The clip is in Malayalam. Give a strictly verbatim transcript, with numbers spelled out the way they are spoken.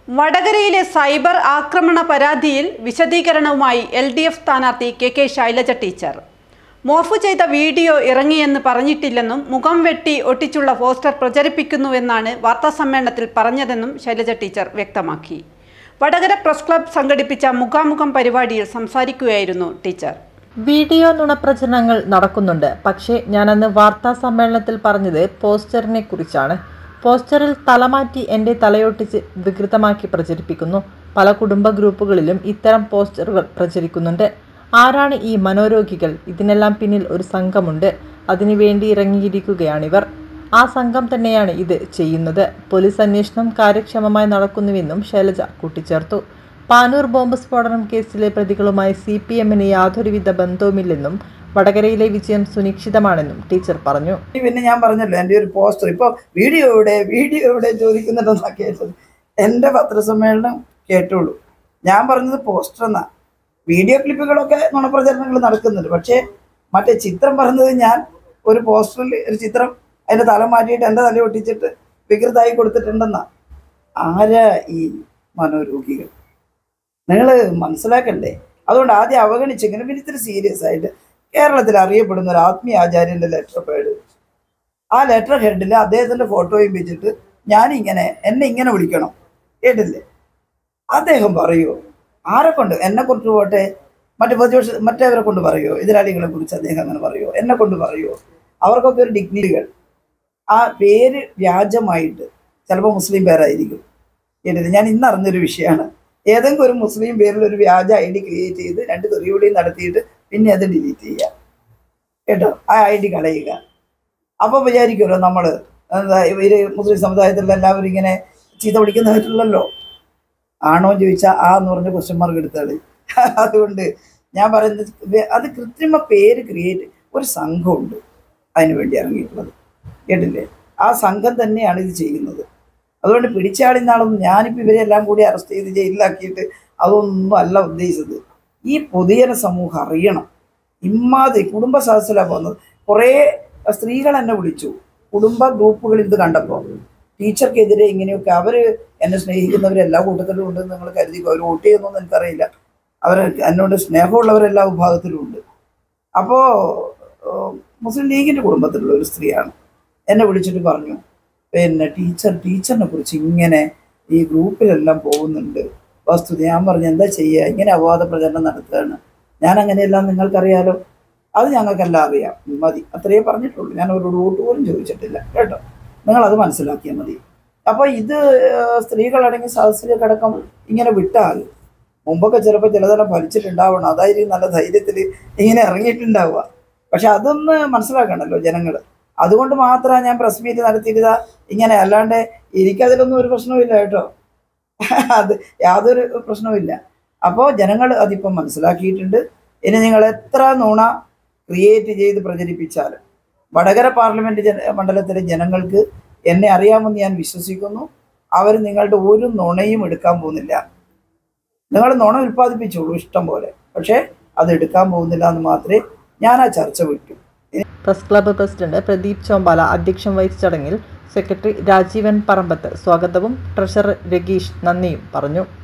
വടകരയിലെ സൈബർ ആക്രമണ പരാതിയിൽ വിശദീകരണവുമായി എൽ ഡി എഫ് സ്ഥാനാർത്ഥി K K Shailaja teacher. Morph ചെയ്ത വീഡിയോ ഇറങ്ങിയെന്ന് പറഞ്ഞിട്ടില്ലെന്നും മുഖം വെട്ടി ഒട്ടിച്ചുള്ള പോസ്റ്റർ പ്രചരിപ്പിക്കുന്നുവെന്നാണ് വാർത്താസമ്മേളനത്തിൽ പറഞ്ഞതെന്നും ശൈലജ ടീച്ചർ വ്യക്തമാക്കി. വടകര പ്രസ് ക്ലബ് സംഘടിപ്പിച്ച മുഖാമുഖം പരിപാടിയിൽ സംസാരിക്കുകയായിരുന്നു ടീച്ചർ. വീഡിയോ നുണപ്രചരണങ്ങൾ നടക്കുന്നുണ്ട്. പക്ഷേ ഞാനന്ന് വാർത്താ സമ്മേളനത്തിൽ പറഞ്ഞത് പോസ്റ്ററിനെ കുറിച്ചാണ്. പോസ്റ്ററിൽ തലമാറ്റി എൻ്റെ തലയൊട്ടിച്ച് വികൃതമാക്കി പ്രചരിപ്പിക്കുന്നു. പല കുടുംബ ഗ്രൂപ്പുകളിലും ഇത്തരം പോസ്റ്ററുകൾ പ്രചരിക്കുന്നുണ്ട്. ആരാണ് ഈ മനോരോഗികൾ? ഇതിനെല്ലാം പിന്നിൽ ഒരു സംഘമുണ്ട്. അതിനുവേണ്ടി ഇറങ്ങിയിരിക്കുകയാണിവർ. ആ സംഘം തന്നെയാണ് ഇത് ചെയ്യുന്നത്. പോലീസ് അന്വേഷണം കാര്യക്ഷമമായി നടക്കുന്നുവെന്നും ശൈലജ കൂട്ടിച്ചേർത്തു. പാനൂർ ബോംബ് സ്ഫോടനം കേസിലെ പ്രതികളുമായി സി പി എമ്മിന് യാതൊരുവിധ ബന്ധവുമില്ലെന്നും വടകരയിലെ വിജയം സുനിശ്ചിതമാണെന്നും ടീച്ചർ പറഞ്ഞു. പിന്നെ ഞാൻ പറഞ്ഞല്ലോ, എൻ്റെ ഒരു പോസ്റ്റർ ഇപ്പോൾ വീഡിയോ എവിടെ വീഡിയോ എവിടെ ചോദിക്കുന്നുണ്ടെന്നാണ് കേട്ടത്. എൻ്റെ പത്രസമ്മേളനം കേട്ടോളൂ. ഞാൻ പറഞ്ഞത് പോസ്റ്റർ എന്നാ. വീഡിയോ ക്ലിപ്പുകളൊക്കെ നുണപ്രചരണങ്ങൾ നടക്കുന്നുണ്ട്. പക്ഷേ മറ്റേ ചിത്രം പറഞ്ഞത് ഞാൻ ഒരു പോസ്റ്ററിൽ ഒരു ചിത്രം അതിൻ്റെ തല മാറ്റിയിട്ട് എൻ്റെ തല ഒട്ടിച്ചിട്ട് വികൃതമായി കൊടുത്തിട്ടുണ്ടെന്നാ. ആരാ ഈ മനോരോഗികൾ? നിങ്ങൾ മനസ്സിലാക്കണ്ടേ? അതുകൊണ്ട് ആദ്യം അവഗണിച്ചെങ്കിലും പിന്നെ ഇത്തിരി സീരിയസ് ആയിട്ട് കേരളത്തിൽ അറിയപ്പെടുന്ന ഒരു ആത്മീയ ആചാര്യൻ്റെ ലെറ്റർ പേഡ്, ആ ലെറ്റർ ഹെഡിൽ അദ്ദേഹത്തിൻ്റെ ഫോട്ടോയും വെച്ചിട്ട് ഞാനിങ്ങനെ എന്നെ ഇങ്ങനെ വിളിക്കണം, കേട്ടില്ലേ? അദ്ദേഹം പറയുമോ? ആരെ കൊണ്ട്? എന്നെ കുറിച്ച് പോട്ടെ, മറ്റു പ്രതിപക്ഷ മറ്റേവരെ കൊണ്ട് പറയുമോ? എതിരാളികളെ കുറിച്ച് അദ്ദേഹം അങ്ങനെ പറയുമോ? എന്നെ കൊണ്ട് പറയുമോ? അവർക്കൊക്കെ ഒരു ഡിഗ്നിറ്റികൾ. ആ പേര് വ്യാജമായിട്ട് ചിലപ്പോൾ മുസ്ലിം പേരായിരിക്കും, കേട്ടില്ലേ? ഞാൻ ഇന്ന് അറിഞ്ഞൊരു വിഷയമാണ്. ഏതെങ്കിലും ഒരു മുസ്ലിം പേരിൽ ഒരു വ്യാജ ഐ ഡി ക്രിയേറ്റ് ചെയ്ത് രണ്ട് തെറിവിളിയും നടത്തിയിട്ട് പിന്നെ അത് ഡിലീറ്റ് ചെയ്യുക, കേട്ടോ? ആ ഐ ഡി കളയുക. അപ്പോൾ വിചാരിക്കുമല്ലോ നമ്മൾ എന്താ ഇവർ മുസ്ലിം സമുദായത്തിലുള്ള എല്ലാവരും ഇങ്ങനെ ചീത്ത പിടിക്കുന്നവരില്ലല്ലോ. ആണോ എന്ന് ചോദിച്ചാൽ ആ എന്ന് പറഞ്ഞ ക്വസ്റ്റ്യൻ മാർക്ക് എടുത്താള്. അതുകൊണ്ട് ഞാൻ പറയുന്നത്, അത് കൃത്രിമ പേര് ക്രിയേറ്റ് ഒരു സംഘമുണ്ട് അതിന് വേണ്ടി ഇറങ്ങിയിട്ടുള്ളത്, കേട്ടില്ലേ? ആ സംഘം തന്നെയാണ് ഇത് ചെയ്യുന്നത്. അതുകൊണ്ട് പിടിച്ചാളിന്നാളൊന്നും ഞാനിപ്പോൾ ഇവരെല്ലാം കൂടി അറസ്റ്റ് ചെയ്ത് ജയിലിലാക്കിയിട്ട് അതൊന്നും അല്ല ഉദ്ദേശിച്ചത്. ഈ പൊതുജന സമൂഹം അറിയണം. ഇമ്മാതിരി കുടുംബ സദസ്സിലാണ് പോകുന്നത്. കുറേ സ്ത്രീകൾ എന്നെ വിളിച്ചു കുടുംബ ഗ്രൂപ്പുകളിൽ ഇത് കണ്ടപ്പോൾ. ടീച്ചർക്കെതിരെ ഇങ്ങനെയൊക്കെ അവർ എന്നെ സ്നേഹിക്കുന്നവരെല്ലാ കൂട്ടത്തിലും ഉണ്ട്. നിങ്ങൾ കരുതിക്കോ, അവർ വോട്ട് ചെയ്യുന്നൊന്നും എനിക്കറിയില്ല. അവർ എന്നോട് സ്നേഹമുള്ളവരെല്ലാ വിഭാഗത്തിലും ഉണ്ട്. അപ്പോൾ മുസ്ലിം ലീഗിൻ്റെ കുടുംബത്തിലുള്ള ഒരു സ്ത്രീയാണ് എന്നെ വിളിച്ചിട്ട് പറഞ്ഞു, പിന്നെ ടീച്ചർ ടീച്ചറിനെ കുറിച്ച് ഇങ്ങനെ ഈ ഗ്രൂപ്പിലെല്ലാം പോകുന്നുണ്ട് വസ്തുത. ഞാൻ പറഞ്ഞു, എന്താ ചെയ്യുക, ഇങ്ങനെ അപവാദ പ്രചരണം നടത്തുകയാണ്. ഞാൻ അങ്ങനെയെല്ലാം നിങ്ങൾക്കറിയാലോ. അത് ഞങ്ങൾക്കെല്ലാം അറിയാം, മതി, അത്രയേ പറഞ്ഞിട്ടുള്ളൂ. ഞാൻ ഒരു വോട്ട് പോലും ചോദിച്ചിട്ടില്ല, കേട്ടോ? നിങ്ങളത് മനസ്സിലാക്കിയാൽ മതി. അപ്പോൾ ഇത് സ്ത്രീകളടങ്ങി സദസ്സിലേക്കടക്കം ഇങ്ങനെ വിട്ടാൽ മുമ്പൊക്കെ ചിലപ്പോൾ ചിലതെല്ലാം ഭരിച്ചിട്ടുണ്ടാവണം. അതായിരിക്കും നല്ല ധൈര്യത്തിൽ ഇങ്ങനെ ഇറങ്ങിയിട്ടുണ്ടാവുക. പക്ഷെ അതൊന്ന് മനസ്സിലാക്കണമല്ലോ ജനങ്ങൾ. അതുകൊണ്ട് മാത്രമാണ് ഞാൻ പ്രസ് മീറ്റ് നടത്തിയിട്ട് ഇങ്ങനെ. അല്ലാണ്ട് എനിക്കതിലൊന്നും ഒരു പ്രശ്നവുമില്ല, കേട്ടോ. അത് യാതൊരു പ്രശ്നവുമില്ല. അപ്പോൾ ജനങ്ങൾ അതിപ്പം മനസ്സിലാക്കിയിട്ടുണ്ട്. ഇനി നിങ്ങൾ എത്ര നുണ ക്രിയേറ്റ് ചെയ്ത് പ്രചരിപ്പിച്ചാലും വടകര പാർലമെൻറ്റ് ജന മണ്ഡലത്തിലെ ജനങ്ങൾക്ക് എന്നെ അറിയാമെന്ന് ഞാൻ വിശ്വസിക്കുന്നു. അവർ നിങ്ങളുടെ ഒരു നുണയും എടുക്കാൻ പോകുന്നില്ല. നിങ്ങൾ നുണ ഉൽപ്പാദിപ്പിച്ചോളൂ ഇഷ്ടം പോലെ, പക്ഷേ അത് എടുക്കാൻ പോകുന്നില്ല എന്ന് മാത്രമേ ഞാൻ ആ ചർച്ച വിട്ടു. Press club president Pradeep Chombala അധ്യക്ഷം വഹിച്ച ചടങ്ങിൽ സെക്രട്ടറി രാജീവൻ പറമ്പത്ത് സ്വാഗതവും ട്രഷറർ രഗീഷ് നന്ദിയും പറഞ്ഞു.